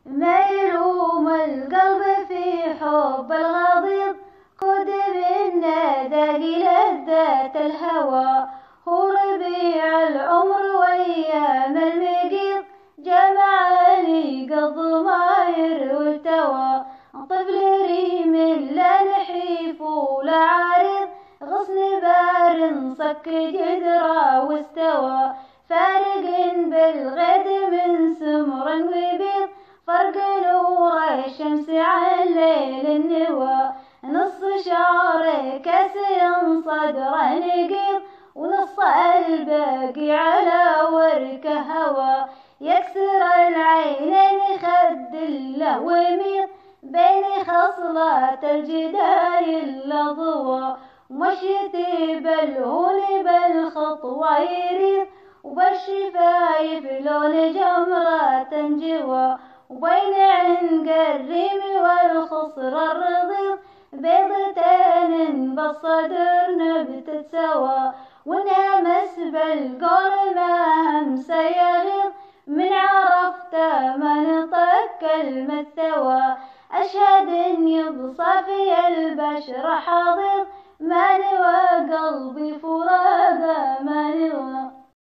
ما يلوم القلب في حب الغضيض، خذ منا ذاقي لذات الهوى. هو ربيع العمر وأيام المقيض، جمعني قض ما يروي التوى. طفل ريم لا نحيف ولا عارض، غصن بار صك جدرا واستوى. فارق بالغد من سمر وبيض، فرق نور الشمس عن ليل النوى. نص شعر كاسي صدر نقيض، ونص الباقي على وركه هوى. يكسر العينين خد له وميض، بين خصلات الجداي اللضوى. مشيتي بالهون بالخطوة يريض، وبالشفايف لون جمرة جوا. وبين عنق الريم والخصر الرضيض، بيضتين بالصدر نبتت سوا. ونامس بالقول ما همس يغيض، من عرفت ما نطق كلمة ثوى. أشهد إني بصافي البشر حاضر، ما نوى قلبي فراق ما نوى.